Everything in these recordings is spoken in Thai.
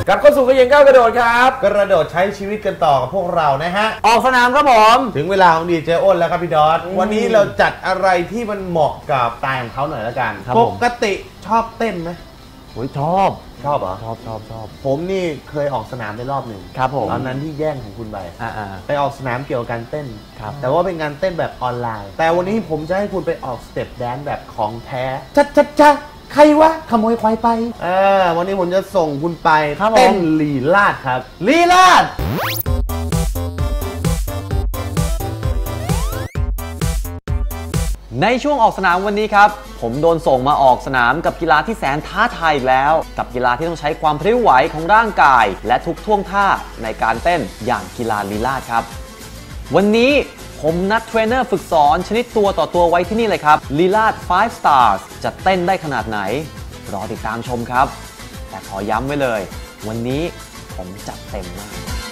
กลับเข้าสู่กระเยงก้าวกระโดดครับกระโดดใช้ชีวิตกันต่อกับพวกเรานะฮะออกสนามครับผมถึงเวลาของดีเจอ้นแล้วครับพี่ดอทวันนี้เราจัดอะไรที่มันเหมาะกับสไตล์ของเขาหน่อยละกันปกติชอบเต้นไหมชอบเหรอชอบผมนี่เคยออกสนามไปรอบหนึ่งครับผมตอนนั้นที่แย่งของคุณไปออกสนามเกี่ยวกับการเต้นครับแต่ว่าเป็นการเต้นแบบออนไลน์แต่วันนี้ผมจะให้คุณไปออกสเต็ปแดนซ์แบบของแท้ชัดใครวะขโมยควายไปวันนี้ผมจะส่งคุณไปเต้นลีลาศครับลีลาศในช่วงออกสนามวันนี้ครับผมโดนส่งมาออกสนามกับกีฬาที่แสนท้าทายอีกแล้วกับกีฬาที่ต้องใช้ความพริ้วไหวของร่างกายและทุกท่วงท่าในการเต้นอย่างกีฬาลีลาศครับวันนี้ผมนัดเทรนเนอร์ฝึกสอนชนิดตัวต่อตัวไว้ที่นี่เลยครับลีลาศ5 stars จะเต้นได้ขนาดไหนรอติดตามชมครับแต่ขอย้ำไว้เลยวันนี้ผมจัดเต็มมาก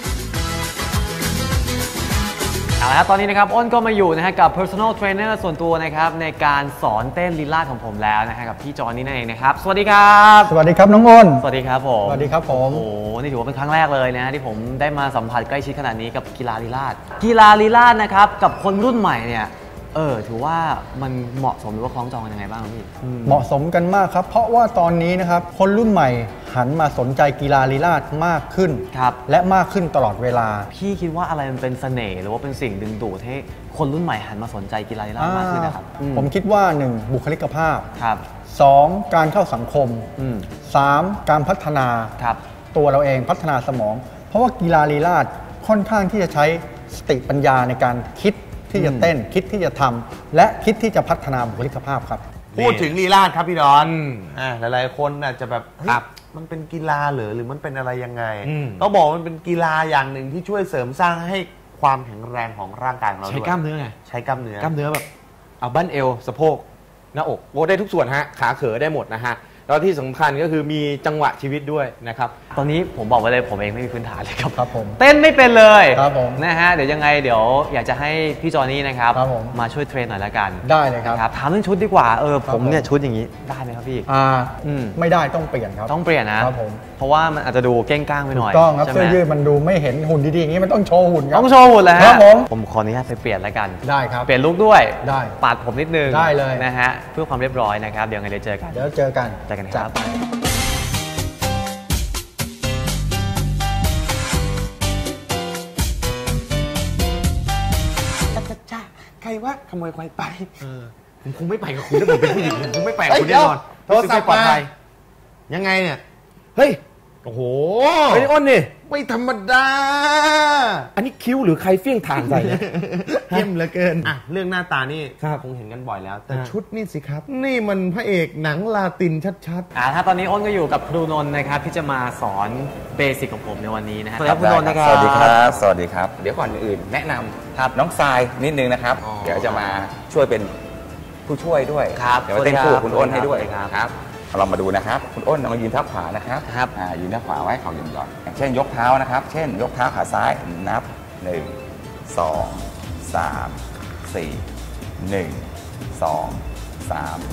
เอาละครับตอนนี้นะครับอ้นก็มาอยู่นะฮะกับ personal trainer ส่วนตัวนะครับในการสอนเต้นลีลาศของผมแล้วนะฮะกับพี่จอนี่นั่นเองนะครับสวัสดีครับสวัสดีครับน้องอ้นสวัสดีครับผมสวัสดีครับผมโอ้นี่ถือว่าเป็นครั้งแรกเลยนะที่ผมได้มาสัมผัสใกล้ชิดขนาดนี้กับกีฬาลีลาศนะครับกับคนรุ่นใหม่เนี่ยถือว่ามันเหมาะสมหรือว่าคล้องจองกันยังไงบ้างพี่เหมาะสมกันมากครับเพราะว่าตอนนี้นะครับคนรุ่นใหม่หันมาสนใจกีฬาลีลาศมากขึ้นและมากขึ้นตลอดเวลาพี่คิดว่าอะไรมันเป็นเสน่ห์หรือว่าเป็นสิ่งดึงดูดให้คนรุ่นใหม่หันมาสนใจกีฬาลีลาศมากขึ้นนะครับผมคิดว่า 1. บุคลิกภาพครับ 2. การเข้าสังคม 3. การพัฒนาตัวเราเองพัฒนาสมองเพราะว่ากีฬาลีลาศค่อนข้างที่จะใช้สติปัญญาในการคิดที่จะเต้นคิดที่จะทำและคิดที่จะพัฒนาบุคลิกภาพครับพูดถึงลีลาศครับพี่ดอนหลายๆคนอาจจะแบบมันเป็นกีฬาหรือมันเป็นอะไรยังไงต้องบอกมันเป็นกีฬาอย่างหนึ่งที่ช่วยเสริมสร้างให้ความแข็งแรงของร่างกายของเราใช้กล้ามเนื้อไงใช้กล้ามเนื้อแบบเอาบั้นเอวสะโพกหน้าอกโอ้ได้ทุกส่วนฮะขาเขอได้หมดนะฮะแล้วที่สำคัญก็คือมีจังหวะชีวิตด้วยนะครับตอนนี้ผมบอกไว้เลยผมเองไม่มีพื้นฐานเลยครับผมเต้นไม่เป็นเลยนะฮะเดี๋ยวยังไงเดี๋ยวอยากจะให้พี่จอนี่นะครับมาช่วยเทรนหน่อยละกันได้เลยครับถามเรื่องชุดดีกว่าผมเนี่ยชุดอย่างนี้ได้ไหมครับพี่ไม่ได้ต้องเปลี่ยนครับต้องเปลี่ยนนะครับผมเพราะว่ามันอาจจะดูเก้งก้างไปหน่อยต้องครับเสื้อยืดมันดูไม่เห็นหุ่นดีๆอย่างนี้มันต้องโชว์หุ่นครับต้องโชว์หุ่นแล้วครับผมขออนุญาตไปเปลี่ยนแล้วกันได้ครับเปลี่ยนลุคด้วยได้ปาดผมนิดนึงได้เลยนะฮะเพื่อความเรียบร้อยนะครับเดี๋ยวไงเจอกันเจอกันครับใครวะขโมยควายไปผมคงไม่ไปกับคุณถ้าผมเป็นผู้หญิงผมคงไม่ไปกับคุณแน่นอนโทรศัพท์มายังไงเนี่ยเฮ้ยโอ้โหไอ้อ้นนี่ไม่ธรรมดาอันนี้คิ้วหรือใครเฟี้ยงถ่านใส่เข้มเหลือเกินเรื่องหน้าตานี่คงเห็นกันบ่อยแล้วแต่ชุดนี่สิครับนี่มันพระเอกหนังลาตินชัดๆถ้าตอนนี้อ้นก็อยู่กับครูนนท์นะครับที่จะมาสอนเบสิกของผมในวันนี้นะครับสวัสดีครูนนท์นะครับสวัสดีครับสวัสดีครับเดี๋ยวก่อนอื่นแนะนำน้องทรายนิดนึงนะครับเดี๋ยวจะมาช่วยเป็นผู้ช่วยด้วยเดี๋ยวเต้นคู่คุณอ้นให้ด้วยครับเรามาดูนะครับคุณอ้นมายืนเท้าขวานะครับยืนเท้าขวาไว้เข่าหย่อนๆอย่างเช่นยกเท้านะครับเช่นยกเท้าขาซ้ายนับ1 2 3 4 1 2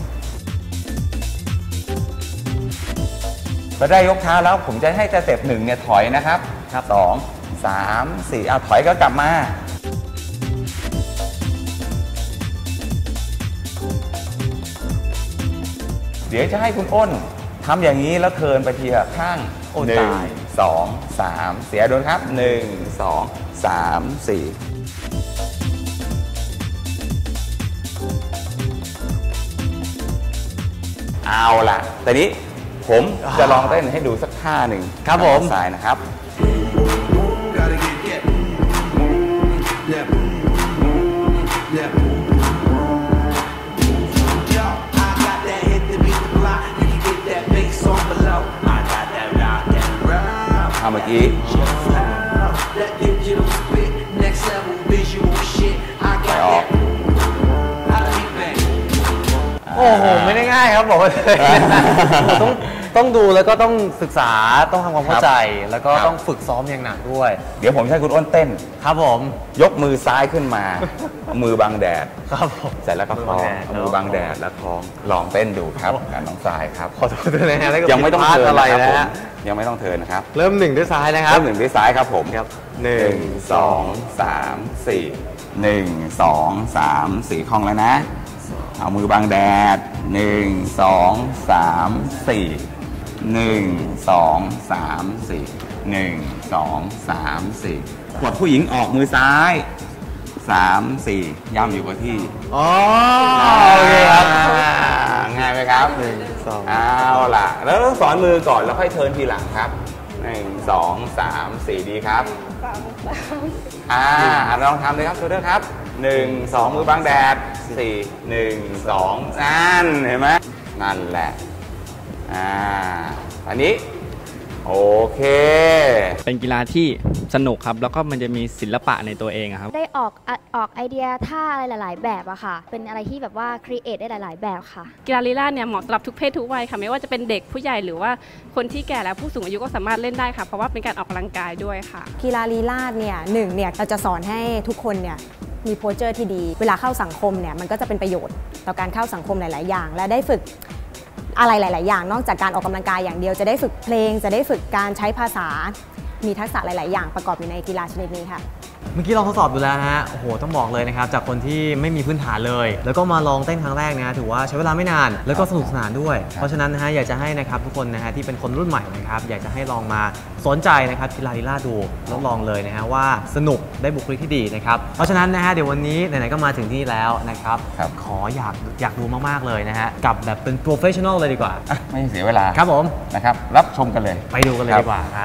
3พอได้ยกเท้าแล้วผมจะให้สเต็ป1เนี่ยถอยนะครับ2 3 4ถอยก็กลับมาเดี๋ยวจะให้คุณอ้นทำอย่างนี้แล้วเทิร์นไปทีละข้าง1 2 3เสียโดนครับ1 2 3 4เอาล่ะแต่นี้ผมจะลองเต้นให้ดูสักท่าหนึ่งครับผมสายนะครับเมื่อกี้ไปออกโอ้โหไม่ได้ง่ายครับบอกเลยต้องดูแล้วก็ต้องศึกษาต้องทำความเข้าใจแล้วก็ต้องฝึกซ้อมอย่างหนักด้วยเดี๋ยวผมให้คุณอ้นเต้นครับผมยกมือซ้ายขึ้นมาเอามือบังแดดครับผมเสร็จแล้วก็คล้องมือบังแดดแล้วคล้องลองเต้นดูครับน้องทรายครับขอโทษด้วยนะฮะยังไม่ต้องเทิร์นอะไรนะฮะยังไม่ต้องเทิร์นนะครับเริ่ม1ด้วยซ้ายนะครับเริ่ม1ด้วยซ้ายครับผมครับ1 2 3 4 1 2 3 4คล่องแล้วนะเอามือบังแดด1 2 3 4 1 2 3 4 1 2 3 4กดผู้หญิงออกมือซ้าย3 4ย่ำอยู่กับที่อ๋อโอเคครับง่ายไหมครับ1 2เอาล่ะแล้วสอนมือก่อนแล้วค่อยเทิร์นทีหลังครับ1 2 3 4ดีครับลองทำเลยครับโชเดอร์ครับ1 2มือบังแดด4 1 2นั่นเห็นไหมนั่นแหละอันนี้โอเคเป็นกีฬาที่สนุกครับแล้วก็มันจะมีศิลปะในตัวเองครับได้ออกไอเดียท่าอะไรหลายๆแบบอะค่ะเป็นอะไรที่แบบว่าครีเอทได้หลายๆแบบค่ะกีฬาลีลาศเนี่ยเหมาะสำหรับทุกเพศทุกวัยค่ะไม่ว่าจะเป็นเด็กผู้ใหญ่หรือว่าคนที่แก่และผู้สูงอายุก็สามารถเล่นได้ค่ะเพราะว่าเป็นการออกกำลังกายด้วยค่ะกีฬาลีลาศเนี่ยเราจะสอนให้ทุกคนเนี่ยมีโพสเจอร์ที่ดีเวลาเข้าสังคมเนี่ยมันก็จะเป็นประโยชน์ต่อการเข้าสังคมหลายๆอย่างและได้ฝึกอะไรหลายๆอย่างนอกจากการออกกำลังกายอย่างเดียวจะได้ฝึกเพลงจะได้ฝึกการใช้ภาษามีทักษะหลายๆอย่างประกอบอยู่ในกีฬาชนิดนี้ค่ะเมื่อกี้ลองทดสอบดูแล้วฮะโอ้โหต้องบอกเลยนะครับจากคนที่ไม่มีพื้นฐานเลยแล้วก็มาลองเต้นครั้งแรกนะถือว่าใช้เวลาไม่นานแล้วก็สนุกสนานด้วยเพราะฉะนั้นนะฮะอยากจะให้นะครับทุกคนนะฮะที่เป็นคนรุ่นใหม่นะครับอยากจะให้ลองมาสนใจนะครับกีฬาลีลาศดูแล้วลองเลยนะฮะว่าสนุกได้บุคลิกที่ดีนะครับเพราะฉะนั้นนะฮะเดี๋ยววันนี้ไหนๆก็มาถึงที่แล้วนะครับขออยากดูมากๆเลยนะฮะกับแบบเป็นโปรเฟชชั่นอลเลยดีกว่าไม่เสียเวลาครับผมนะครับรับชมกันเลยไปดูกันเลยดีกว่าครับ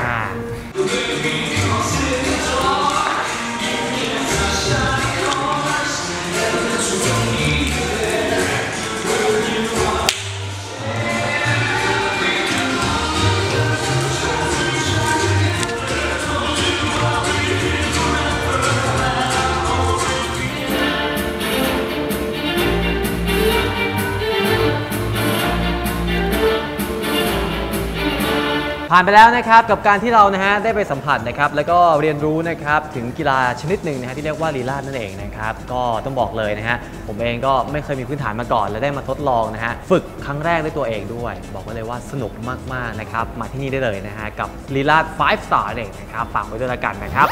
ผ่านไปแล้วนะครับกับการที่เรานะฮะได้ไปสัมผัสนะครับแล้วก็เรียนรู้นะครับถึงกีฬาชนิดหนึ่งนะฮะที่เรียกว่าลีลาศนั่นเองนะครับก็ต้องบอกเลยนะฮะผมเองก็ไม่เคยมีพื้นฐานมาก่อนและได้มาทดลองนะฮะฝึกครั้งแรกด้วยตัวเองด้วยบอกไว้เลยว่าสนุกมากๆนะครับมาที่นี่ได้เลยนะฮะกับลีลาศ5 Star เองนะครับฝากไว้ด้วยละกันนะครับ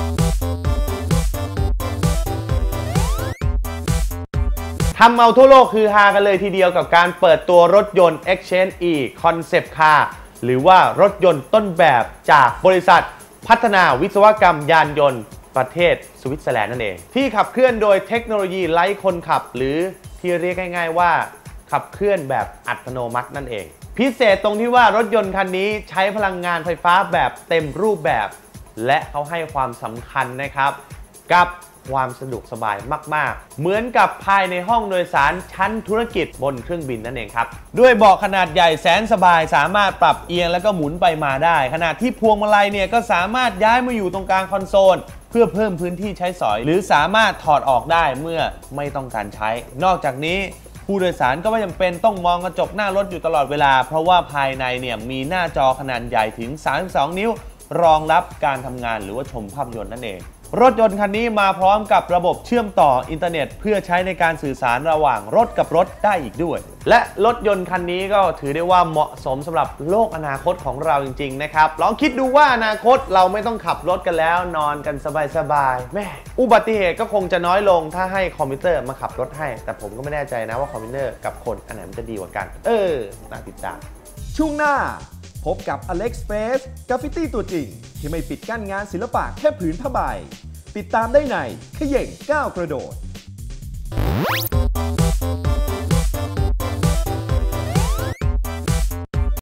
ทำเอาทั่วโลกคือฮากันเลยทีเดียวกับการเปิดตัวรถยนต์ Exchange E Concept Car หรือว่ารถยนต์ต้นแบบจากบริษัทพัฒนาวิศวกรรมยานยนต์ประเทศสวิตเซอร์แลนด์นั่นเองที่ขับเคลื่อนโดยเทคโนโลยีไร้คนขับหรือที่เรียกง่ายๆว่าขับเคลื่อนแบบอัตโนมัตินั่นเองพิเศษตรงที่ว่ารถยนต์คันนี้ใช้พลังงานไฟฟ้าแบบเต็มรูปแบบและเขาให้ความสำคัญนะครับกับความสะดวกสบายมากๆเหมือนกับภายในห้องโดยสารชั้นธุรกิจบนเครื่องบินนั่นเองครับด้วยเบาะขนาดใหญ่แสนสบายสามารถปรับเอียงแล้วก็หมุนไปมาได้ขณะที่พวงมาลัยเนี่ยก็สามารถย้ายมาอยู่ตรงกลางคอนโซลเพื่อเพิ่มพื้นที่ใช้สอยหรือสามารถถอดออกได้เมื่อไม่ต้องการใช้นอกจากนี้ผู้โดยสารก็ไม่จำเป็นต้องมองกระจกหน้ารถอยู่ตลอดเวลาเพราะว่าภายในเนี่ยมีหน้าจอขนาดใหญ่ถึง32 นิ้วรองรับการทำงานหรือว่าชมภาพยนตร์นั่นเองรถยนต์คันนี้มาพร้อมกับระบบเชื่อมต่ออินเทอร์เน็ตเพื่อใช้ในการสื่อสารระหว่างรถกับรถได้อีกด้วยและรถยนต์คันนี้ก็ถือได้ว่าเหมาะสมสำหรับโลกอนาคตของเราจริงๆนะครับลองคิดดูว่าอนาคตเราไม่ต้องขับรถกันแล้วนอนกันสบายๆแม่อุบัติเหตุก็คงจะน้อยลงถ้าให้คอมพิวเตอร์มาขับรถให้แต่ผมก็ไม่แน่ใจนะว่าคอมพิวเตอร์กับคนอันไหนมันจะดีกว่ากันน่าติดตามช่วงหน้าพบกับ Alex Space กราฟฟิตี้ตัวจริงที่ไม่ปิดกั้นงานศิลปะแค่ผืนผ้าใบติดตามได้ในเขย่งก้าวกระโดด